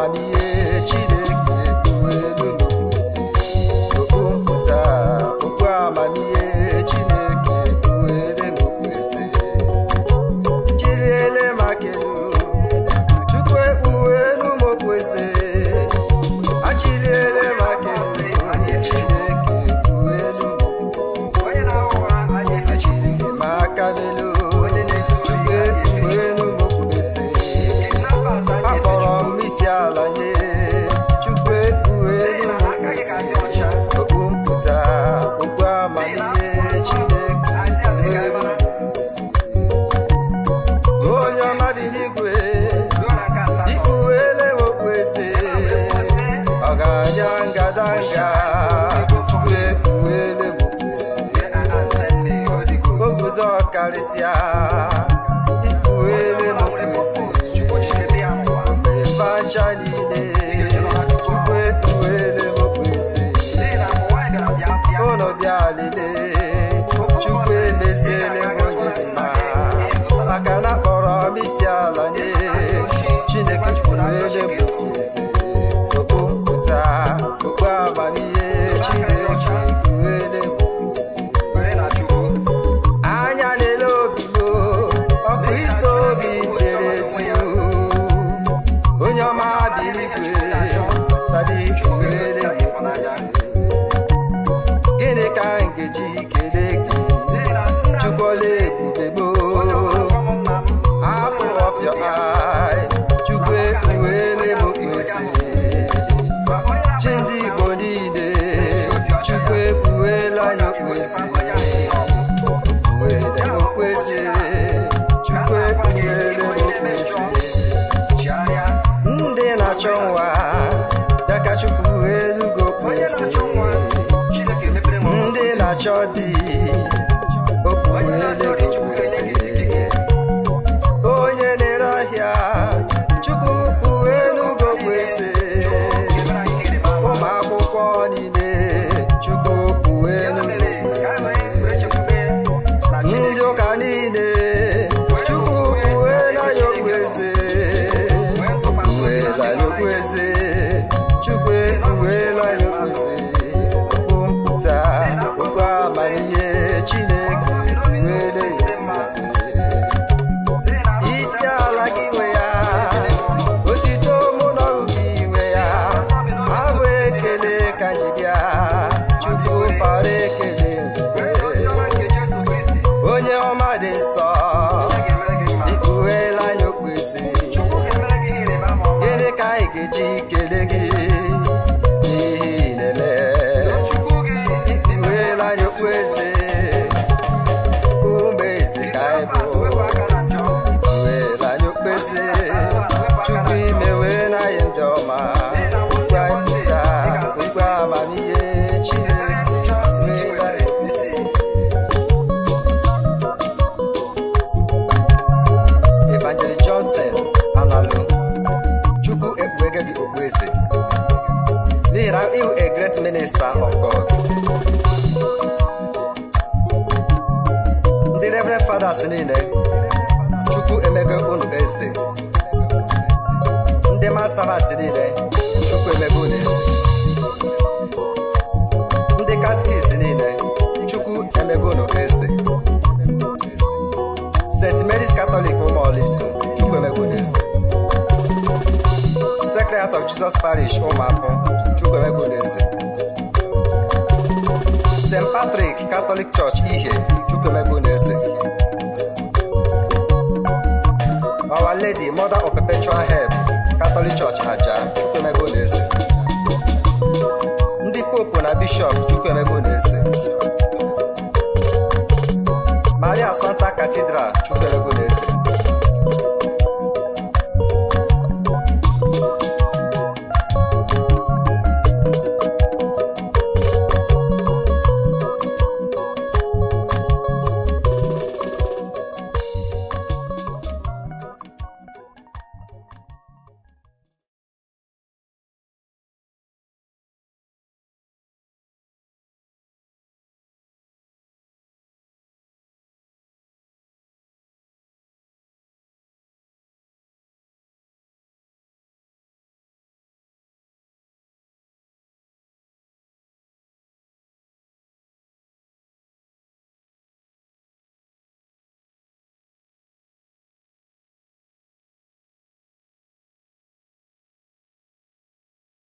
amamihe Chineke uwelu n'okwese okpu mpụta okpu amamihe Chineke uwele n'okwese chiliele makelu Chukwu uwelu m'okwese achiliele makelu Chineke uwelu m'okwese achiliele makabelu Karisia ikuele m'okwese mefacha niile Chukwu ekuele m'okwese ụlọ bịa lele Chukwu emesiele onye dị mma maka na kpọrọ m isi ala nye Chineke ekuele m'okwese okpu mpụta okpu amamihe Chineke ekuele m'okwese gịnị ka nkeji kele gị Chukwuola ebube mo apple of your eye Chukwu ekuele m'okwese chi ndị Igbo niile Chukwu ekuele anyị okwese ekuele m'okwese Chukwu ekuele m'okwese ndị na-achọ nwa ya ka Chukwu elugo kwese ndị na-achọ di okpuele kwese onye na-ere ahịa Chukwu elugo kwese ụmụ akwụkwọ niile Chukwu elugo kwese ndị ụka niile Chukwu anya kwese anya kwese Chukwu anya kwese okpu mpụta okpu amamihe Chineke uwele kwese isi ala gị nwe ya otito mụ na gị nwe ya abụ ekele ka ji bịa Chukwu para ekele onye ọma dị nsọ ikuwela anya okwese gịnị ka anyị ga-eji kele gị n'ihi na-eme ikuwela anya okwese umeze ka anyị bụ ikuwela anya okwese Chukwu imewe na anyị ndị ọma okpu anyị pụta okpu amamihe Chineke uwela anya okwese Evangelist Johnson Analu Chukwu ekpughego gị okpueze n'ihi na you a great minister of God. Ndị Reverend Fathers niile Chukwu emego unu eze ndị Masabat niile Chukwu emego unu eze ndị Catechists niile Chukwu emego unu eze St. Mary's Catholic Ụmụoliso Chukwu emego unu eze Secretariat of Jesus Parish Ụmụapụ Chukwu emego unu eze St. Patrick Catholic Church Ihe Chukwu emego unu eze Our Lady Mother of Perpetual Help Catholic Church Aja Chukwu emego unu eze ndị Pope na Bishop Chukwu emego unu eze Maria Santa Cathedral Chukwu emego unu eze